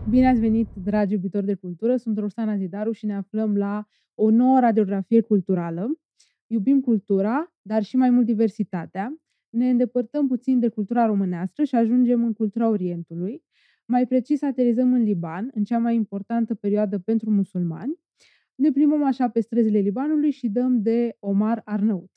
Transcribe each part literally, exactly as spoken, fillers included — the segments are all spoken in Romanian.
Bine ați venit, dragi iubitori de cultură! Sunt Roxana Zidaru și ne aflăm la o nouă radiografie culturală. Iubim cultura, dar și mai mult diversitatea. Ne îndepărtăm puțin de cultura românească și ajungem în cultura Orientului. Mai precis, aterizăm în Liban, în cea mai importantă perioadă pentru musulmani. Ne plimbăm așa pe străzile Libanului și dăm de Omar Arnaout.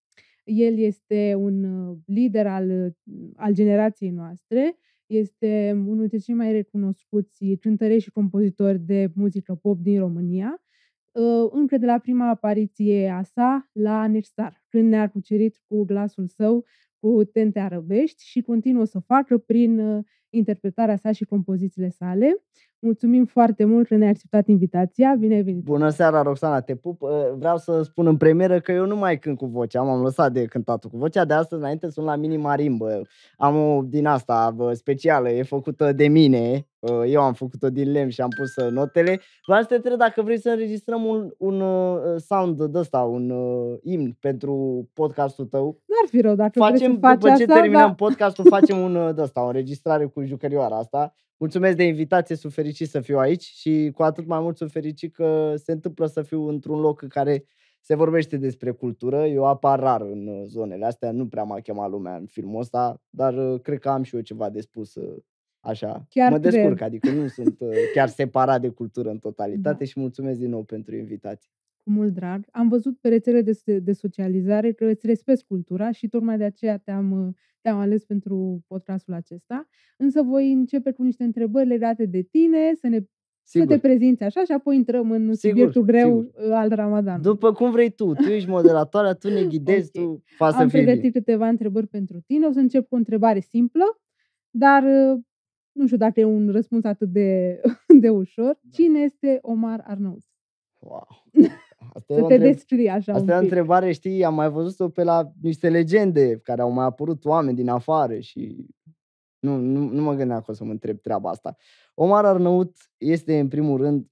El este un lider al, al generației noastre, este unul dintre cei mai recunoscuți cântăreți și compozitori de muzică pop din România, încă de la prima apariție a sa la Nexstar, când ne-a cucerit cu glasul său, cu tente arabești și continuă să facă prin interpretarea sa și compozițiile sale. Mulțumim foarte mult că ne-ai acceptat invitația. Bine ai venit! Bună seara, Roxana, te pup! Vreau să spun în premieră că eu nu mai cânt cu vocea, m-am lăsat de cântatul cu vocea, de astăzi înainte sunt la mini marimbă. Am o din asta specială, e făcută de mine, eu am făcut-o din lemn și am pus notele. Vreau să te întreb dacă vrei să înregistrăm un, un sound de ăsta, un imn pentru podcastul tău. N-ar fi rău dacă facem, vrei să faci după ce asta, terminăm da. podcastul, facem un de ăsta, o înregistrare cu jucărioara asta. Mulțumesc de invitație, sunt fericit să fiu aici și cu atât mai mult sunt fericit că se întâmplă să fiu într-un loc în care se vorbește despre cultură. Eu apar rar în zonele astea, nu prea m-a chemat lumea în filmul ăsta, dar cred că am și eu ceva de spus așa. Chiar mă cred. descurc, adică nu sunt chiar separat de cultură în totalitate Da. și mulțumesc din nou pentru invitație. Cu mult drag. Am văzut pe rețele de, de socializare că îți respecti cultura și tocmai de aceea te-am, te-am ales pentru podcastul acesta. Însă voi începe cu niște întrebări legate de tine, să, ne, să te prezinți așa și apoi intrăm în sigur, subiectul greu sigur. al Ramadanului. După cum vrei tu, tu ești moderatoarea, tu ne ghidezi, okay. tu faci să Am fie pregătit bine. câteva întrebări pentru tine, o să încep cu o întrebare simplă, dar nu știu dacă e un răspuns atât de, de ușor. Da. Cine este Omar Arnaout? Wow! Asta să te întreb... descrii așa Asta un e o pic. întrebare, știi, am mai văzut-o pe la niște legende care au mai apărut oameni din afară și nu, nu, nu mă gândeam că o să mă întreb treaba asta. Omar Arnaout este în primul rând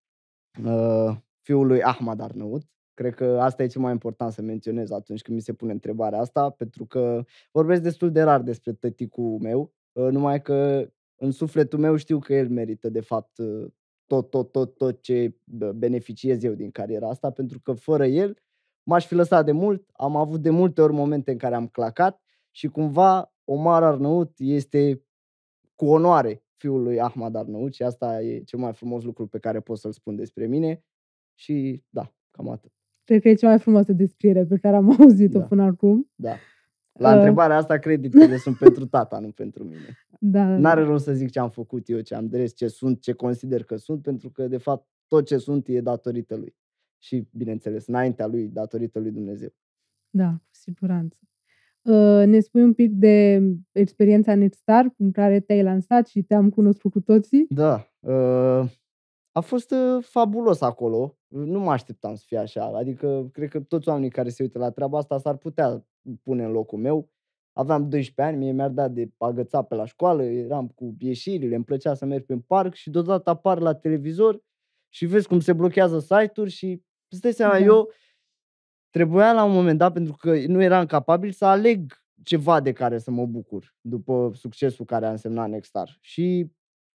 uh, fiul lui Ahmad Arnaout. Cred că asta e cel mai important să menționez atunci când mi se pune întrebarea asta, pentru că vorbesc destul de rar despre tăticul meu, uh, numai că în sufletul meu știu că el merită de fapt uh, tot, tot, tot, tot ce beneficiez eu din cariera asta, pentru că fără el m-aș fi lăsat de mult, am avut de multe ori momente în care am clacat și cumva Omar Arnaout este cu onoare fiul lui Ahmad Arnaout și asta e cel mai frumos lucru pe care pot să-l spun despre mine și da, cam atât. Cred că e cea mai frumoasă descriere pe care am auzit-o da. până acum. Da. La uh. întrebarea asta creditele sunt pentru tata, nu pentru mine. Da, N-are da. rost să zic ce am făcut eu, ce am dres, ce sunt, ce consider că sunt, pentru că de fapt tot ce sunt e datorită lui. Și bineînțeles, înaintea lui, datorită lui Dumnezeu. Da, cu siguranță. Uh, ne spui un pic de experiența Nexstar în care te-ai lansat și te-am cunoscut cu toții? Da. Uh, a fost uh, fabulos acolo. Nu mă așteptam să fie așa. Adică cred că toți oamenii care se uită la treaba asta s-ar putea pune în locul meu. Aveam doisprezece ani, mie mi-ar dat de agățat pe la școală, eram cu ieșirile, îmi plăcea să merg pe parc și deodată apar la televizor și vezi cum se blochează site-uri și îți dai seama, da. eu trebuia la un moment dat, pentru că nu eram capabil să aleg ceva de care să mă bucur după succesul care a însemnat Nexstar. Și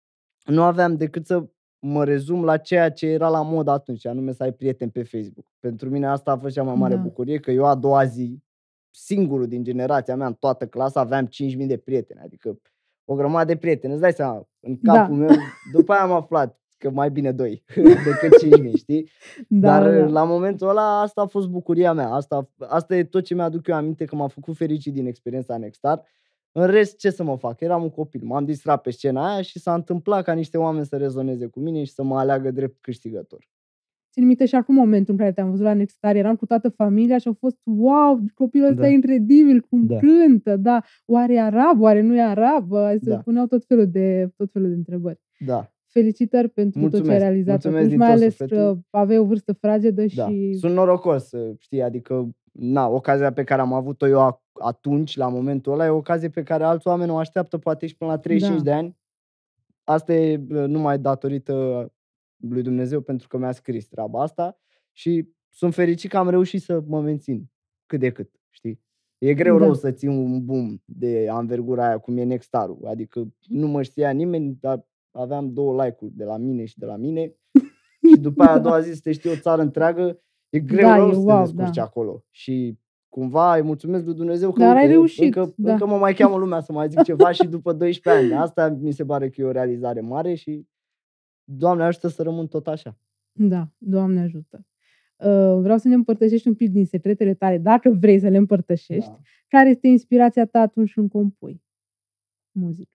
nu aveam decât să mă rezum la ceea ce era la mod atunci, anume să ai prieteni pe Facebook. Pentru mine asta a fost cea mai mare da. bucurie, că eu a doua zi, singurul din generația mea, în toată clasa, aveam cinci mii de prieteni, adică o grămadă de prieteni. Îți dai seama, în capul da. meu, după aia am aflat că mai bine doi decât cinci mii, știi? Da, Dar da. la momentul ăla, asta a fost bucuria mea. Asta, asta e tot ce mi-aduc eu aminte, că m-a făcut fericit din experiența Nexstar. În rest, ce să mă fac? Eram un copil, m-am distrat pe scena aia și s-a întâmplat ca niște oameni să rezoneze cu mine și să mă aleagă drept câștigător. Țin minte și acum momentul în care te-am văzut la Nexstar, eram cu toată familia și au fost, wow, copilul ăsta da. e incredibil, cum da. cântă, da, oare e arab, oare nu e arab? Se da. puneau tot felul de, tot felul de întrebări. Da. Felicitări pentru mulțumesc, tot ce ai realizat atunci, mai ales sufletul. Că aveai o vârstă fragedă și... Da. Sunt norocos, știi, adică na, ocazia pe care am avut-o eu atunci, la momentul ăla, e o ocazie pe care alți oameni o așteaptă poate și până la treizeci și cinci da. de ani. Asta e numai datorită lui Dumnezeu, pentru că mi-a scris treaba asta și sunt fericit că am reușit să mă mențin cât de cât, știi? E greu da. rău să ții un boom de anvergura aia cum e Nexstar-ul, adică nu mă știa nimeni, dar aveam două like-uri de la mine și de la mine și după aia a doua zi să te știe o țară întreagă, e greu Da, rău e să te wow, descurci da. acolo. Și cumva îi mulțumesc lui Dumnezeu că Dar ai uite, eu reușit, încă, da. încă mă mai cheamă lumea să mai zic ceva și după doisprezece ani. Asta mi se pare că e o realizare mare și Doamne ajută să rămân tot așa. Da, Doamne ajută. Uh, vreau să ne împărtășești un pic din secretele tale, dacă vrei să le împărtășești. Da. Care este inspirația ta atunci când compui muzică?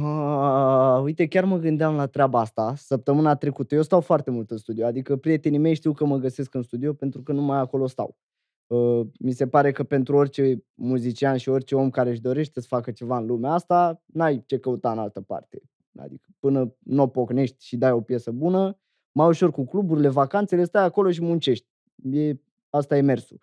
Ah, uite, chiar mă gândeam la treaba asta săptămâna trecută. Eu stau foarte mult în studio, adică prietenii mei știu că mă găsesc în studio pentru că numai acolo stau. Uh, mi se pare că pentru orice muzician și orice om care își dorește să facă ceva în lumea asta, n-ai ce căuta în altă parte. Adică până nu o pocnești și dai o piesă bună, mai ușor cu cluburile, vacanțele, stai acolo și muncești. E, asta e mersul.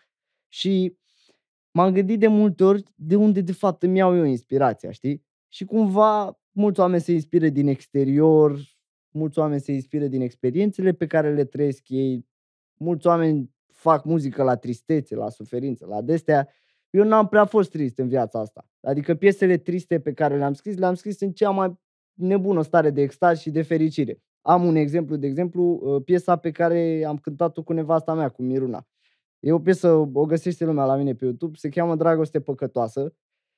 Și m-am gândit de multe ori de unde de fapt îmi iau eu inspirația, știi? Și cumva mulți oameni se inspiră din exterior, mulți oameni se inspiră din experiențele pe care le trăiesc ei, mulți oameni fac muzică la tristețe, la suferință, la de-astea. Eu n-am prea fost trist în viața asta. Adică piesele triste pe care le-am scris, le-am scris în cea mai nebună stare de extaz și de fericire. Am un exemplu, de exemplu, piesa pe care am cântat-o cu nevasta mea, cu Miruna. E o piesă, o găsește lumea la mine pe YouTube, se cheamă Dragoste păcătoasă.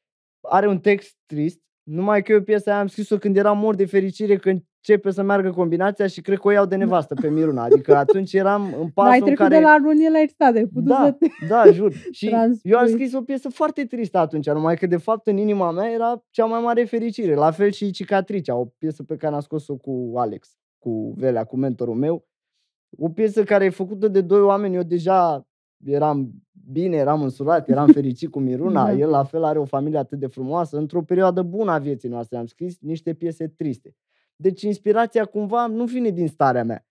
Are un text trist, numai că eu piesa aia am scris-o când eram mort de fericire că începe să meargă combinația și cred că o iau de nevastă pe Miruna. Adică atunci eram în Da, ai pasul în trecut de care... la agonie la extaz, ai putut să Da, te da, jur. Și eu am transpui. scris o piesă foarte tristă atunci, numai că de fapt în inima mea era cea mai mare fericire. La fel și Cicatricea, o piesă pe care am scos-o cu Alex, cu Velea, cu mentorul meu. O piesă care e făcută de doi oameni, eu deja eram bine, eram însurat, eram fericit cu Miruna, Da. el la fel are o familie atât de frumoasă. Într-o perioadă bună a vieții noastre am scris niște piese triste. Deci inspirația cumva nu vine din starea mea.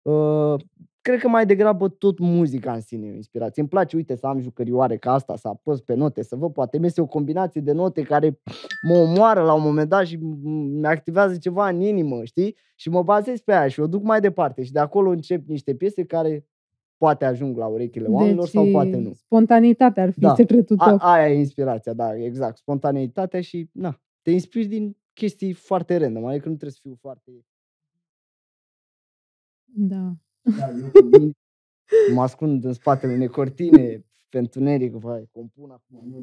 Uh, cred că mai degrabă tot muzica în sine e o inspirație. Îmi place, uite, să am jucărioare ca asta, să apăs pe note, să văd, poate mi este o combinație de note care mă omoară la un moment dat și mi activează ceva în inimă, știi? Și mă bazez pe aia și o duc mai departe și de acolo încep niște piese care poate ajung la urechile oamenilor Deci, sau poate nu. spontanitatea ar fi Da, secretul a, tău. aia e inspirația, da, exact, spontaneitatea și, na, te inspiri din chestii foarte random, adică nu trebuie să fiu foarte... Da. Da, eu când vin, mă ascund în spatele unei cortine, pe întuneric, vai, compun acum.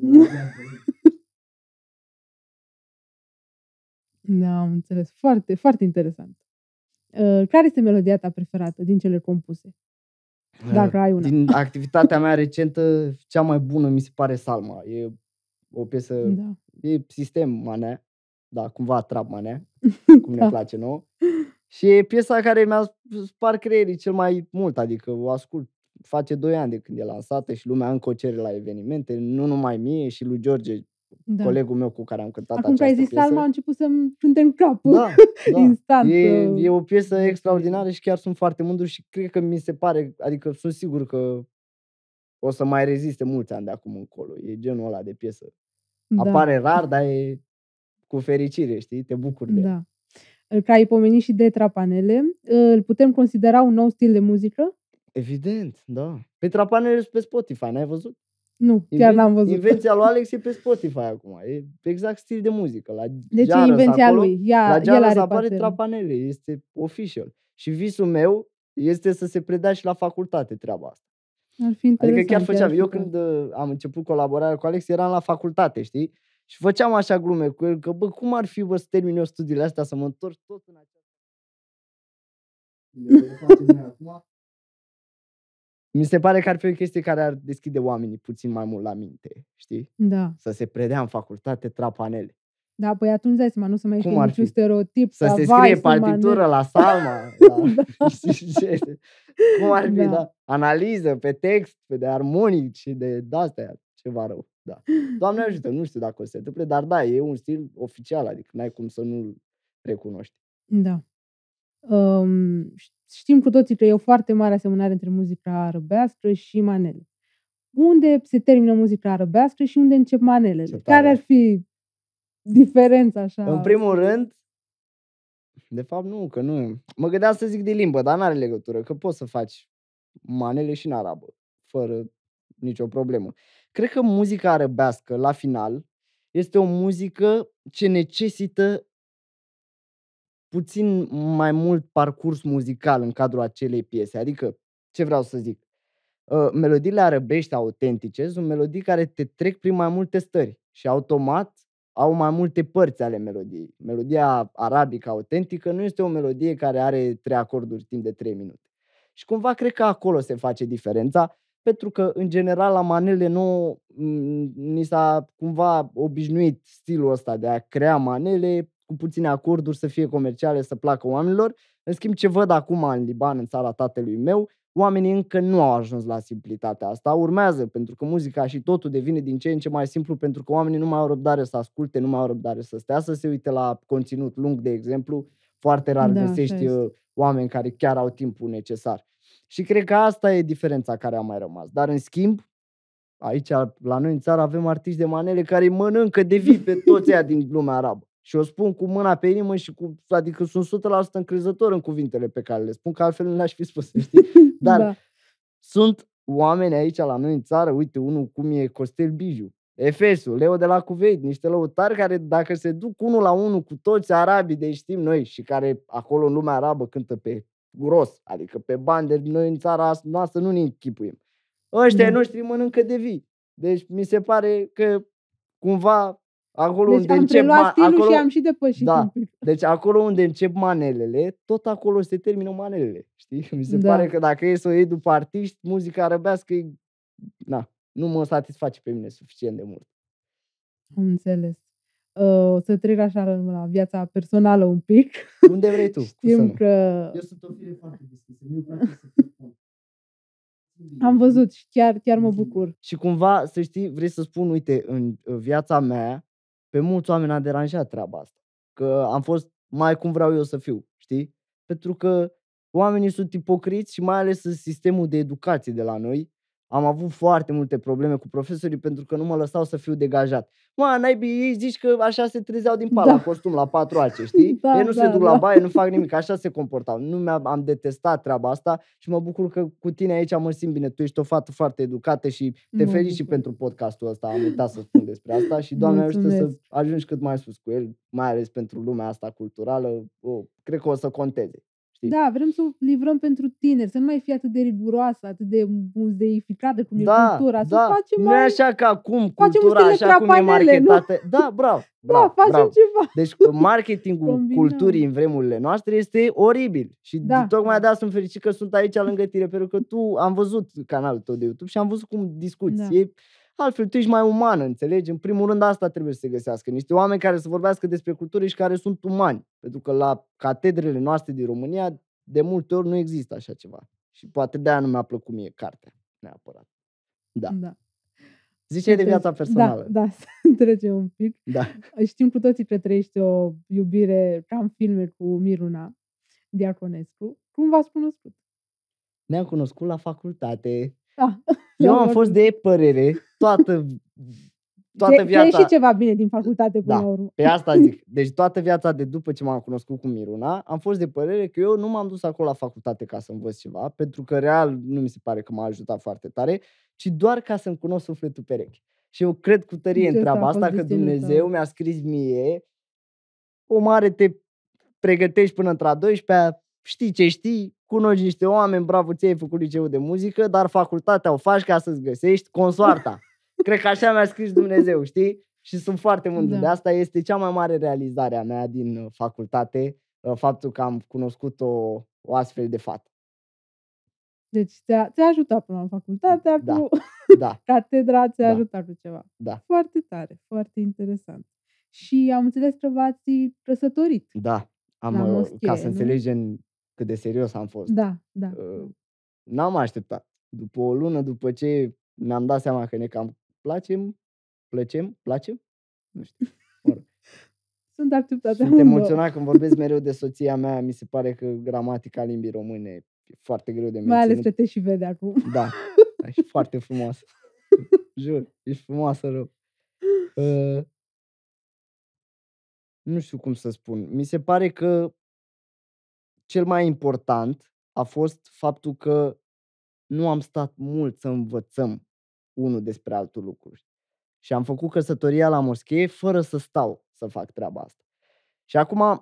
Da, am înțeles. Foarte, foarte interesant. Uh, care este melodia ta preferată din cele compuse? Dacă ai una. Din activitatea mea recentă, cea mai bună mi se pare Salma. E o piesă, Da. e sistem manea, da, cumva trap manea, cum ne Da. place nouă. Și e piesa care mi-a spart creierii cel mai mult, adică o ascult. Face doi ani de când e lansată și lumea încă o cere la evenimente, nu numai mie și lui George, Da. colegul meu cu care am cântat Acum că ai această zis piesă. Salma, a început să-mi cânte în cap. Da, da. Instant. E, uh, e o piesă extraordinară și chiar sunt foarte mândru și cred că mi se pare, adică sunt sigur că o să mai reziste mulți ani de acum încolo. E genul ăla de piesă. Da. Apare rar, dar e cu fericire, știi? Te bucuri de ea. Da. Că ai pomenit și de trapanele, îl putem considera un nou stil de muzică? Evident, da. Pe trapanele sunt pe Spotify, n-ai văzut? Nu, chiar Inven- n-am văzut. Invenția lui Alex e pe Spotify acum. E exact stil de muzică. La Deci e Jarus invenția acolo, lui. Ea, la el Jarus are apare partea. trapanele. Este official. Și visul meu este să se predea și la facultate treaba asta. Ar fi interesant. Adică chiar făceam. ar fi Eu tare. când uh, am început colaborarea cu Alex, eram la facultate, știi? Și făceam așa glume cu el, că bă, cum ar fi bă, să termin eu studiile astea, să mă întorc tot în această... Mi se pare că ar fi o chestie care ar deschide oamenii puțin mai mult la minte, știi? Da. Să se predea în facultate trapanele. Da, păi atunci dai seama, nu să mai Cum fie ar niciun fi? stereotip. Să ca se vai, scrie să partitură manele. la Salma. Da. Știi ce? Cum ar fi, Da. da? Analiză pe text, pe de armonici și de de-astea, ceva rău. Da. Doamne ajută, nu știu dacă o să se întâmple, dar da, e un stil oficial, adică n-ai cum să nu-l recunoști. Da. Um, știm cu toții că e o foarte mare asemănare între muzica arăbească și manele. Unde se termină muzica arăbească și unde încep manelele? Ce tare Care ar ar fi. fi diferența așa? În primul rând, de fapt nu, că nu. Mă gândeam să zic de limbă, dar n-are legătură, că poți să faci manele și în arabă, fără nicio problemă. Cred că muzica arăbească, la final, este o muzică ce necesită puțin mai mult parcurs muzical în cadrul acelei piese. Adică, ce vreau să zic? Uh, melodiile arăbești autentice sunt melodii care te trec prin mai multe stări și automat au mai multe părți ale melodiei. Melodia arabică autentică nu este o melodie care are trei acorduri timp de trei minute. Și cumva cred că acolo se face diferența, pentru că în general la manele nouă m, ni s-a cumva obișnuit stilul ăsta de a crea manele cu puține acorduri, să fie comerciale, să placă oamenilor. În schimb, ce văd acum în Liban, în țara tatălui meu, oamenii încă nu au ajuns la simplitatea asta. Urmează, pentru că muzica și totul devine din ce în ce mai simplu, pentru că oamenii nu mai au răbdare să asculte, nu mai au răbdare să stea, să se uite la conținut lung, de exemplu. Foarte rar Da, așa găsești este. uh, oameni care chiar au timpul necesar. Și cred că asta e diferența care a mai rămas. Dar în schimb, aici la noi în țară avem artiști de manele care îi mănâncă de vii pe toți aia din lumea arabă. Și o spun cu mâna pe inimă și cu, adică sunt o sută la sută încrezător în cuvintele pe care le spun, că altfel nu le-aș fi spus, știi? Dar Da. sunt oameni aici la noi în țară, uite, unul cum e Costel Biju, Efesul, Leo de la Cuveit, niște lăutari care dacă se duc unul la unul cu toți arabii de știm noi și care acolo în lumea arabă cântă pe gros, adică pe bani de noi în țara noastră nu ne închipuim. Ăștia Da. noștri mănâncă de vii. Deci mi se pare că cumva acolo Deci unde am încep preluat ma- stilul acolo, și am și depășit da, un pic. deci acolo unde încep manelele, tot acolo se termină manelele, știi? Mi se Da. pare că dacă e să o iei după artiști, muzica arăbească e, na, nu mă satisface pe mine suficient de mult. Am înțeles. Uh, o să trec așa la viața personală un pic. Unde vrei tu, cum să Știm nu. că Eu sunt o fire foarte deschisă, mie îmi place să fiu am văzut și chiar, chiar mă bucur. Și cumva, să știi, vrei să spun, uite, în în viața mea, pe mulți oameni a deranjat treaba asta. Că am fost mai cum vreau eu să fiu, știi? Pentru că oamenii sunt ipocriți și mai ales în sistemul de educație de la noi. Am avut foarte multe probleme cu profesorii pentru că nu mă lăsau să fiu degajat. Mă, naibii, ei zici că așa se trezeau din pat Da. la costum la patru ace, știi? Da, Ei nu se da, duc la da. baie, nu fac nimic, așa se comportau. Nu mi-am am detestat treaba asta și mă bucur că cu tine aici mă simt bine. Tu ești o fată foarte educată și te Mă felicit bucur. pentru podcastul ăsta. Am uitat să spun despre asta și Doamne ajută să Mulțumesc. ajungi cât mai sus cu el, mai ales pentru lumea asta culturală. O, cred că o să conteze. Știi? Da, vrem să o livrăm pentru tineri, să nu mai fie atât de riguroasă, atât de muzeificată cum e Da, cultura, să o da. facem Nu e mai... așa ca acum Facem cultura, stile așa cum e crapanele, nu? marketată. Da, bravo, Da, bravo, facem bravo. ceva. Deci marketingul Combinăm. culturii în vremurile noastre este oribil. Și Da, tocmai da. de asta sunt fericit că sunt aici lângă tine, pentru că tu am văzut canalul tău de YouTube și am văzut cum discuți. Da. E, altfel, tu ești mai umană, înțelegi? În primul rând asta trebuie să se găsească. Niște oameni care să vorbească despre cultură și care sunt umani. Pentru că la catedrele noastre din România, de multe ori nu există așa ceva. Și poate de-aia nu mi-a plăcut mie cartea, neapărat. Da. Da. Ziceai de Să viața treci- personală. Da, da, să trecem un pic. Da. Știm cu toții că trăiești o iubire ca în filme cu Miruna Diaconescu. Cum v-ați cunoscut? Ne-am cunoscut la facultate. Da. Eu La am fost facultate. de părere toată, toată Ți-ai- ți-ai viața. ieșit ceva bine din facultate până Da. la urmă. Pe asta zic. Deci toată viața de după ce m-am cunoscut cu Miruna, am fost de părere că eu nu m-am dus acolo la facultate ca să învăț ceva, pentru că real nu mi se pare că m-a ajutat foarte tare, ci doar ca să-mi cunosc sufletul perechi. Și eu cred cu tărie Deci în ăsta treaba a fost asta că destinul Dumnezeu tău. mi-a scris mie, o mare te pregătești până într-a douăsprezecea, știi ce știi, cunoști niște oameni, bravo, ție ai făcut liceu de muzică, dar facultatea o faci ca să-ți găsești consoarta. Cred că așa mi-a scris Dumnezeu, știi? Și sunt foarte mândru Da. de asta. Este cea mai mare realizare a mea din uh, facultate, uh, faptul că am cunoscut o, o astfel de fată. Deci ți-a, ți-a ajutat până la facultatea Da. cu Da, catedra, ți-a Da. ajutat cu ceva. da, Foarte tare, foarte interesant. Și am înțeles că v-ați căsătorit. da. Am, La uh, moschee, ca să nu? înțelegem cât de serios am fost. Da, da. Uh, N-am așteptat. După o lună, după ce ne-am dat seama că ne cam placem, plăcem, placem? Nu știu. Mă rog. Sunt acceptate Sunt amândouă. emoționat când vorbesc mereu de soția mea. Mi se pare că gramatica limbii române e foarte greu de Mai ales menținut. că te și vede acum. Da, ești foarte frumoasă. Jur, ești frumoasă rău. Uh, nu știu cum să spun. Mi se pare că cel mai important a fost faptul că nu am stat mult să învățăm unul despre altul lucruri. Și am făcut căsătoria la moschee fără să stau să fac treaba asta. Și acum,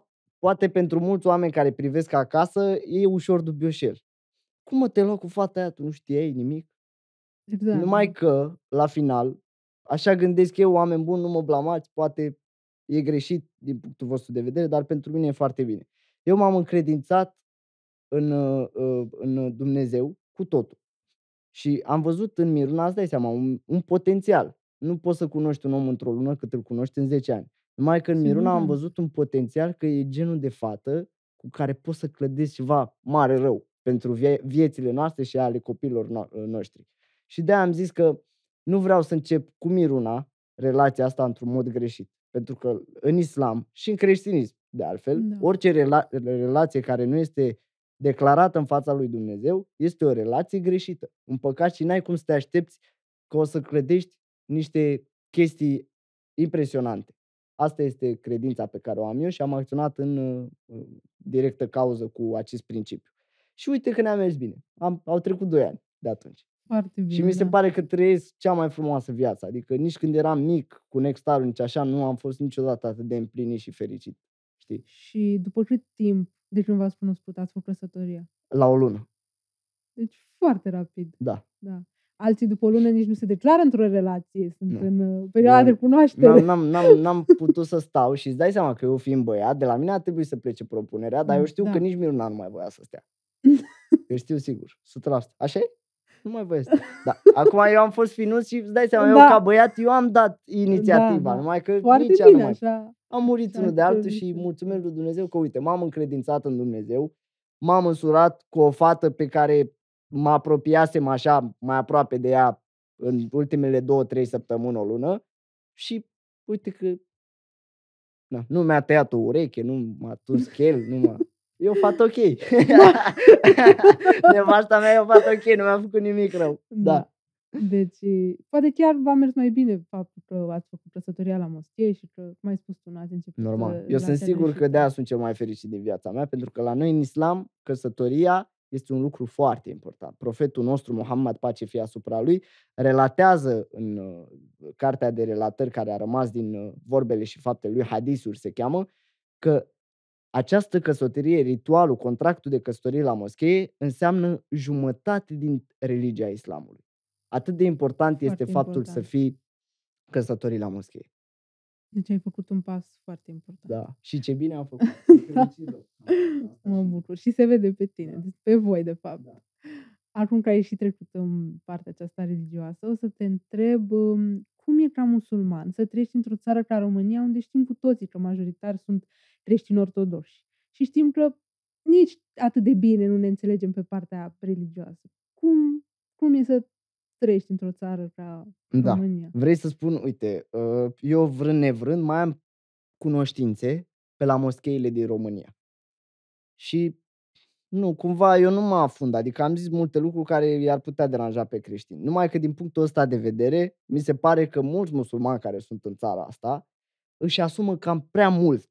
poate pentru mulți oameni care privesc acasă, e ușor dubioșel. Cum mă te-ai luat cu fata aia, tu nu știai nimic? Exact, Numai da. că, la final, așa gândesc eu, oameni buni, nu mă blamați, poate e greșit din punctul vostru de vedere, dar pentru mine e foarte bine. Eu m-am încredințat în, uh, uh, în Dumnezeu cu totul. Și am văzut în Miruna, îți dai seama, un, un potențial. Nu poți să cunoști un om într-o lună cât îl cunoști în zece ani. Numai că în Miruna am Siguranță. văzut un potențial că e genul de fată cu care poți să clădești ceva mare rău pentru vie- viețile noastre și ale copiilor no- noștri. Și de-aia am zis că nu vreau să încep cu Miruna relația asta într-un mod greșit. Pentru că în islam și în creștinism, de altfel, Da. orice rela- relație care nu este declarată în fața lui Dumnezeu este o relație greșită, un păcat și n-ai cum să te aștepți că o să clădești niște chestii impresionante. Asta este credința pe care o am eu și am acționat în uh, directă cauză cu acest principiu. Și uite că ne-a mers bine. Am, au trecut doi ani de atunci. Foarte bine, Și mi se da. pare că trăiesc cea mai frumoasă viață. Adică nici când eram mic, cu Nextarul, nici așa, nu am fost niciodată atât de împlinit și fericit. Știi? Și după cât timp de când v-ați cunoscut ați făcut căsătoria? La o lună. Deci foarte rapid. Da. Da. Alții după o lună nici nu se declară într-o relație, sunt Nu. în uh, perioada Eu de cunoaștere. N-am, n-am, n-am, n-am putut să stau și îți dai seama că eu fiind băiat, de la mine a trebuit să plece propunerea, dar eu știu Da. că nici Miruna nu mai voia să stea. Eu știu sigur, o sută la sută. Așa e? Nu mai voia să stea. Da. Acum eu am fost finuț și îți dai seama, eu Da. ca băiat, eu am dat inițiativa, Da, da. numai că Foarte nici ea nu bine mai... așa. Am murit așa unul de ar altul trebui și să mulțumesc fie. lui Dumnezeu că, uite, m-am încredințat în Dumnezeu, m-am însurat cu o fată pe care mă apropiasem așa mai aproape de ea în ultimele două, trei săptămâni, o lună și uite că na, nu mi-a tăiat o ureche, nu m-a tuns chel, nu m-a... E o fată ok. Nevasta mea e o fată ok, nu mi-a făcut nimic rău. Da. Da. Deci, poate chiar v-a mers mai bine faptul că ați făcut căsătoria la moschee și că, cum ai spus tu, n-ați început uh, Normal. Eu sunt relația sigur că greșită. de-aia sunt cel mai fericit din viața mea, pentru că la noi în islam, căsătoria este un lucru foarte important. Profetul nostru, Muhammad, pace fie asupra lui, relatează în uh, cartea de relatări care a rămas din uh, vorbele și faptele lui, hadisuri se cheamă, că această căsătorie, ritualul, contractul de căsătorie la moschee, înseamnă jumătate din religia islamului. Atât de important este Foarte faptul important. să fii căsătorit la moschee. Deci ai făcut un pas foarte important. Da. Și ce bine am făcut. Sunt fericit rău. Asta Mă și- bucur. Și se vede pe tine, Da. pe voi, de fapt. Da. Acum că ai și trecut în partea aceasta religioasă, o să te întreb um, cum e ca musulman să trăiești într-o țară ca România, unde știm cu toții că majoritar sunt creștini ortodoxi. Și știm că nici atât de bine nu ne înțelegem pe partea religioasă. Cum, cum e să trăiești într-o țară ca Da. România? Vrei să spun, uite, uh, eu vrând nevrând mai am cunoștințe pe la moscheile din România. Și nu, cumva eu nu mă afund, adică am zis multe lucruri care i-ar putea deranja pe creștini. Numai că din punctul ăsta de vedere, mi se pare că mulți musulmani care sunt în țara asta își asumă cam prea mult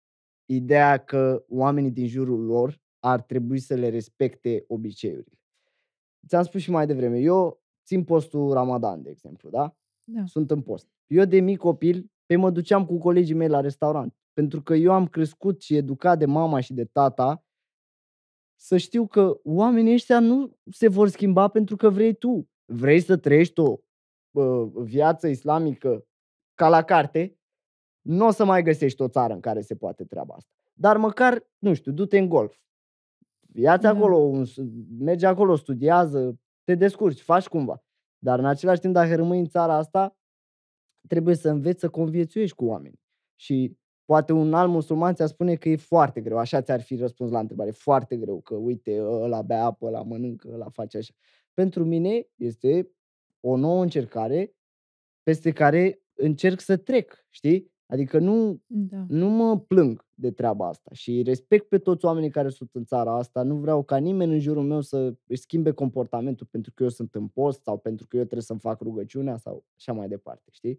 ideea că oamenii din jurul lor ar trebui să le respecte obiceiurile. Ți-am spus și mai devreme, eu țin postul Ramadan, de exemplu, da? Da. Sunt în post. Eu de mic copil, pe mă duceam cu colegii mei la restaurant, pentru că eu am crescut și educat de mama și de tata să știu că oamenii ăștia nu se vor schimba pentru că vrei tu. Vrei să trăiești o uh, viață islamică ca la carte, nu o să mai găsești o țară în care se poate treaba asta. Dar măcar, nu știu, du-te în golf. Ia-ți Da. acolo, un, mergi acolo, studiază, te descurci, faci cumva. Dar în același timp, dacă rămâi în țara asta, trebuie să înveți să conviețuiești cu oameni. Și poate un alt musulman ți-ar spune că e foarte greu, așa ți-ar fi răspuns la întrebare, foarte greu, că uite, ăla bea apă, ăla mănâncă, ăla face așa. Pentru mine este o nouă încercare peste care încerc să trec, știi? Adică nu, Da. nu mă plâng de treaba asta și respect pe toți oamenii care sunt în țara asta. Nu vreau ca nimeni în jurul meu să își schimbe comportamentul pentru că eu sunt în post sau pentru că eu trebuie să-mi fac rugăciunea sau așa mai departe, știi?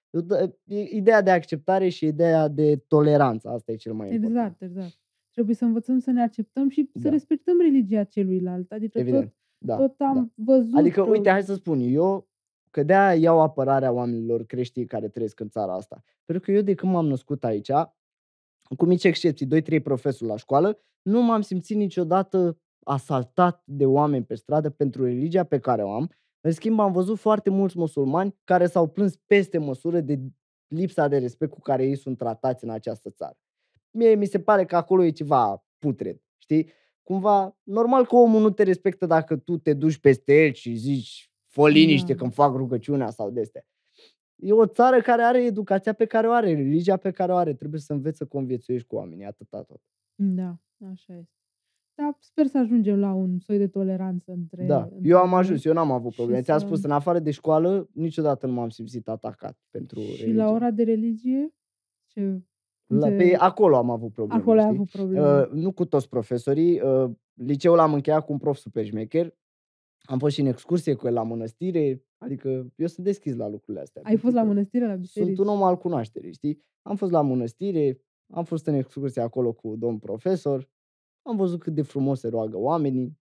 Ideea de acceptare și ideea de toleranță, asta e cel mai important. Exact, exact. Trebuie să învățăm să ne acceptăm și să Da. respectăm religia celuilalt. Adică Evident, tot, da, tot am da. văzut Adică, că... uite, hai să spun, eu că de-aia iau apărarea oamenilor creștini care trăiesc în țara asta. Pentru că eu de când m-am născut aici, cu mici excepții, doi trei profesori la școală, nu m-am simțit niciodată asaltat de oameni pe stradă pentru religia pe care o am. În schimb, am văzut foarte mulți musulmani care s-au plâns peste măsură de lipsa de respect cu care ei sunt tratați în această țară. Mie mi se pare că acolo e ceva putred, știi? Cumva, normal că omul nu te respectă dacă tu te duci peste el și zici fă liniște Da, când fac rugăciunea sau de astea. E o țară care are educația pe care o are, religia pe care o are. Trebuie să înveți să conviețuiești cu oamenii, atâta tot. da, așa este. Da, sper să ajungem la un soi de toleranță între Da, eu între am ajuns, noi eu n-am avut și probleme. Ți-am să spus, în afară de școală, niciodată nu m-am simțit atacat pentru și la religie. ora de religie, ce cum La, pe se acolo am avut probleme, acolo ai știi? avut probleme. Uh, nu cu toți profesorii. Uh, liceul l-am încheiat cu un prof super șmecher. Am fost și în excursie cu el la mănăstire. Adică eu sunt deschis la lucrurile astea. Ai fost Pentru la că mănăstire, la sunt un biserici? om al cunoașterii, știi? Am fost la mănăstire, am fost în excursie acolo cu domn profesor. Am văzut cât de frumos se roagă oamenii.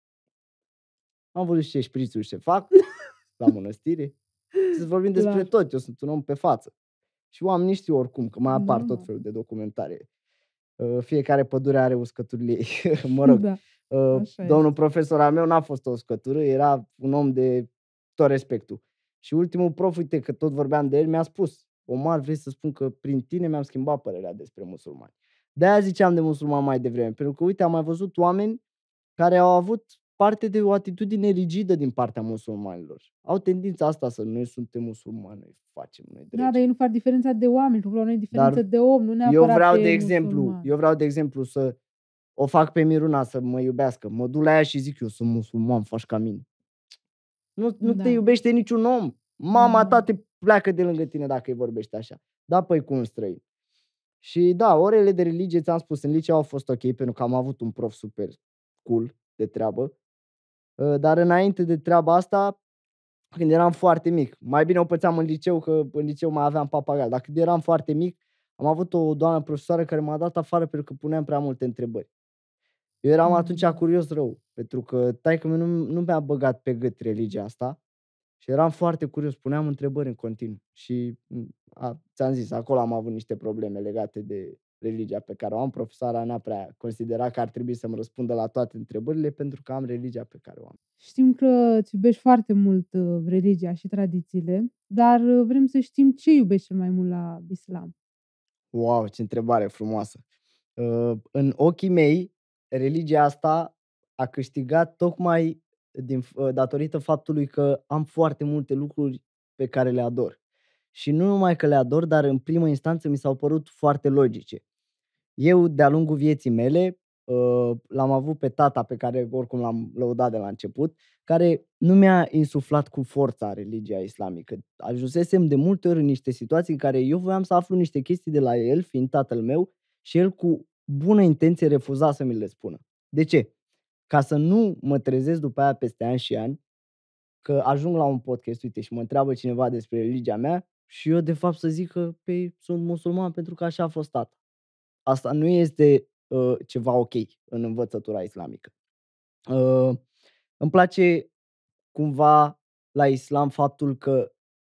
Am văzut și ce șprițuri se fac la mănăstire. Să vorbim despre Clar, tot, eu sunt un om pe față. Și oamenii știu oricum că mai apar tot normal. felul de documentare. Uh, fiecare pădure are uscăturile ei. Mă rog, Da, uh, așa domnul este. profesor al meu n-a fost o uscătură, era un om de tot respectul. Și ultimul prof, uite că tot vorbeam de el, mi-a spus: Omar, vrei să spun că prin tine mi-am schimbat părerea despre musulmani. De-aia ziceam de musulmani mai devreme, pentru că, uite, am mai văzut oameni care au avut parte de o atitudine rigidă din partea musulmanilor. Au tendința asta să noi suntem musulmani, noi facem, noi Da, dar dregem. ei nu fac diferența de oameni, lucrul ăla nu e diferență Dar de om, nu eu neapărat vreau, că de e exemplu, musulman. eu vreau, de exemplu, să o fac pe Miruna să mă iubească. Mă duc la ea și zic: eu sunt musulman, faci ca mine. Nu, nu te Da, iubește niciun om. Mama ta normal. te pleacă de lângă tine dacă îi vorbești așa. Da, păi cu un străin. Și da, orele de religie, ți-am spus, în liceu au fost ok, pentru că am avut un prof super cool de treabă. Uh, Dar înainte de treaba asta, când eram foarte mic, mai bine o pățeam în liceu, că în liceu mai aveam papagal. Dar când eram foarte mic, am avut o doamnă profesoară care m-a dat afară pentru că puneam prea multe întrebări. Eu eram atunci Mm. curios rău, pentru că taică-miu nu, nu mi-a băgat pe gât religia asta și eram foarte curios, puneam întrebări în continuu. Și m, a, ți-am zis, acolo am avut niște probleme legate de religia pe care o am. Profesoara n-a prea considerat că ar trebui să-mi răspundă la toate întrebările pentru că am religia pe care o am. Știm că îți iubești foarte mult, uh, religia și tradițiile, dar, uh, vrem să știm ce iubești cel mai mult la islam? Wow, ce întrebare frumoasă! Uh, în ochii mei, religia asta a câștigat tocmai din f uh, datorită faptului că am foarte multe lucruri pe care le ador. Și nu numai că le ador, dar în primă instanță mi s-au părut foarte logice. Eu, de-a lungul vieții mele, uh, l-am avut pe tata pe care oricum l-am lăudat de la început, care nu mi-a insuflat cu forța religia islamică. Ajunsesem de multe ori în niște situații în care eu voiam să aflu niște chestii de la el, fiind tatăl meu, și el cu bună intenție refuza să mi le spună. De ce? Ca să nu mă trezesc după aia peste ani și ani, că ajung la un podcast, uite, și mă întreabă cineva despre religia mea și eu de fapt să zic că păi, sunt musulman pentru că așa a fost tata. Asta nu este, uh, ceva ok în învățătura islamică. Uh, Îmi place cumva la islam faptul că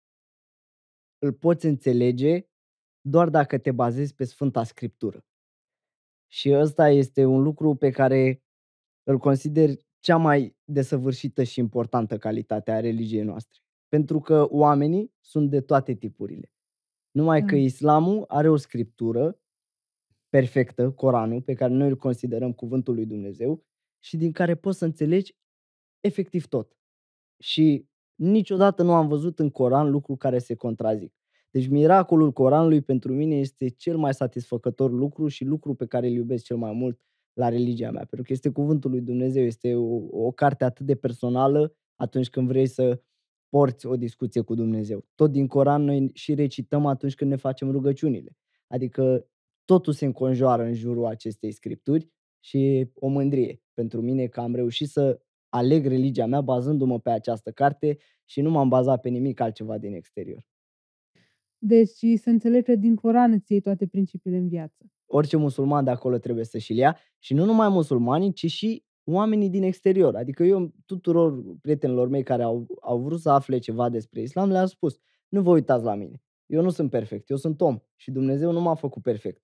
îl poți înțelege doar dacă te bazezi pe Sfânta Scriptură. Și ăsta este un lucru pe care îl consider cea mai desăvârșită și importantă calitate a religiei noastre. Pentru că oamenii sunt de toate tipurile. Numai că Da. islamul are o scriptură perfectă, Coranul, pe care noi îl considerăm cuvântul lui Dumnezeu și din care poți să înțelegi efectiv tot. Și niciodată nu am văzut în Coran lucruri care se contrazic. Deci miracolul Coranului pentru mine este cel mai satisfăcător lucru și lucru pe care îl iubesc cel mai mult la religia mea, pentru că este cuvântul lui Dumnezeu, este o, o carte atât de personală atunci când vrei să porți o discuție cu Dumnezeu. Tot din Coran noi și recităm atunci când ne facem rugăciunile. Adică totul se înconjoară în jurul acestei scripturi și e o mândrie pentru mine că am reușit să aleg religia mea bazându-mă pe această carte și nu m-am bazat pe nimic altceva din exterior. Deci se înțelege că din Coran îți iei toate principiile în viață. Orice musulman de acolo trebuie să și-l ia și nu numai musulmanii, ci și oamenii din exterior. Adică eu tuturor prietenilor mei care au, au vrut să afle ceva despre islam le-am spus: nu vă uitați la mine, eu nu sunt perfect, eu sunt om și Dumnezeu nu m-a făcut perfect.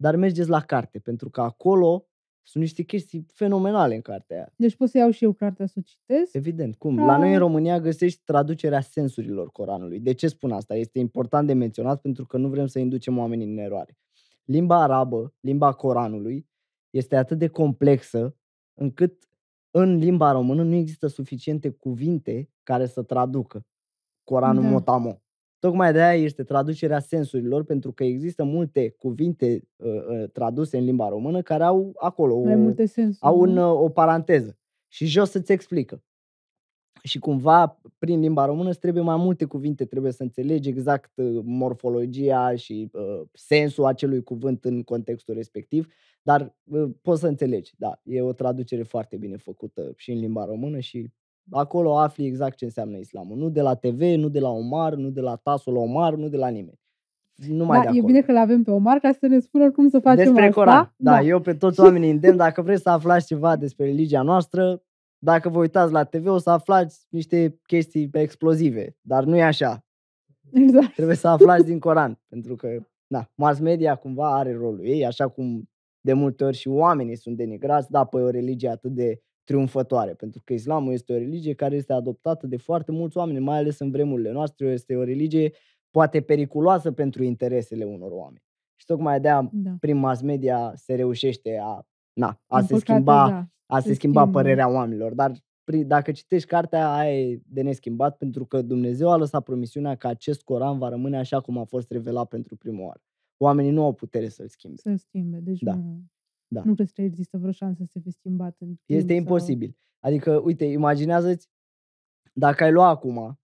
dar mergeți la carte, pentru că acolo sunt niște chestii fenomenale în cartea aia. Deci pot să iau și eu cartea să o citesc? Evident, cum? Ca... La noi în România găsești traducerea sensurilor Coranului. De ce spun asta? Este important de menționat pentru că nu vrem să inducem oamenii în eroare. Limba arabă, limba Coranului, este atât de complexă încât în limba română nu există suficiente cuvinte care să traducă Coranul Da. mot-a-mot. Tocmai de aia este traducerea sensurilor, pentru că există multe cuvinte uh, uh, traduse în limba română care au acolo Mai o, multe sensuri, au un, nu? uh, o paranteză și jos îți explică. Și cumva, prin limba română, îți trebuie mai multe cuvinte, trebuie să înțelegi exact uh, morfologia și uh, sensul acelui cuvânt în contextul respectiv, dar uh, poți să înțelegi, da, e o traducere foarte bine făcută și în limba română și acolo afli exact ce înseamnă islamul. Nu de la T V, nu de la Omar, nu de la Tasul Omar, nu de la nimeni. Numai Da, de e acolo. bine că l-avem pe Omar ca să ne spună cum să facem Despre asta. Coran. Da, Da. eu pe toți oamenii îndemn, dacă vreți să aflați ceva despre religia noastră, dacă vă uitați la T V o să aflați niște chestii explozive, dar nu e așa. Exact. Trebuie să aflați din Coran, pentru că na, mass media cumva are rolul ei, așa cum de multe ori și oamenii sunt denigrați, da, pe o religie atât de triumfătoare, pentru că islamul este o religie care este adoptată de foarte mulți oameni, mai ales în vremurile noastre, este o religie poate periculoasă pentru interesele unor oameni. Și tocmai de-aia, Da. prin mass media se reușește a, na, a Din se păcate, schimba, da, a se se schimba schimbă. părerea oamenilor, dar pri- dacă citești cartea, aia e de neschimbat, pentru că Dumnezeu a lăsat promisiunea că acest Coran va rămâne așa cum a fost revelat pentru prima oară. Oamenii nu au putere să-l schimbe. Să schimbe. Deci Da. nu, Da. nu crezi că există vreo șansă să fie schimbat în timp. Este sau... imposibil. Adică, uite, imaginează-ți dacă ai lua acum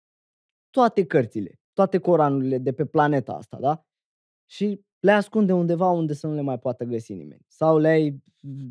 toate cărțile, toate Coranurile de pe planeta asta, da? Și le ascunde undeva unde să nu le mai poată găsi nimeni. Sau le-ai